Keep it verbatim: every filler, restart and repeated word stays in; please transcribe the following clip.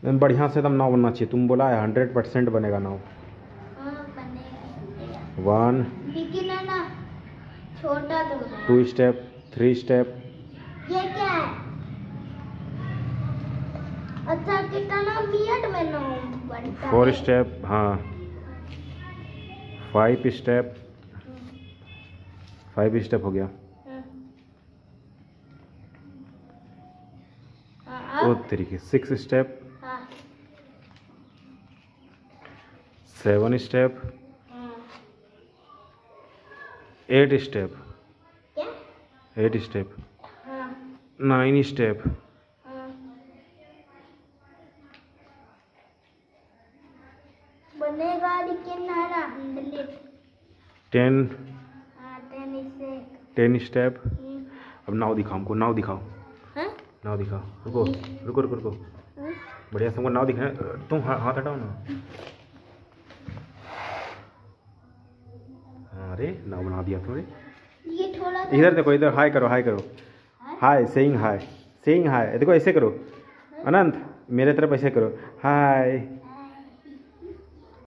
बढ़िया से एकदम नाव बनना चाहिए। तुम बोला है हंड्रेड परसेंट बनेगा नाव। वन, छोटा तो टू स्टेप, थ्री स्टेप। ये क्या है? अच्छा कितना मिनट में नाव बनता है? फोर स्टेप, हाँ। फाइव स्टेप, फाइव स्टेप हो गया। वो तरीके six step, seven step, eight step, eight step, nine step, बनेगा लेकिन है ना टेन, टेन से टेन स्टेप। अब नाव दिखाओ हमको, नाव दिखाओ। हाँ? नाव दिखाओ। रुको रुको रुको रुको बढ़िया से हमको नाव दिखा। तुम हा, हाथ हटाओ ना। हाँ, अरे नाव बना दिया तुमने। ये थोड़ा इधर देखो, इधर हाय करो, हाय करो, हाय सेइंग हाय, सेइंग हाय। देखो ऐसे करो अनंत, मेरे तरफ ऐसे करो, हाय।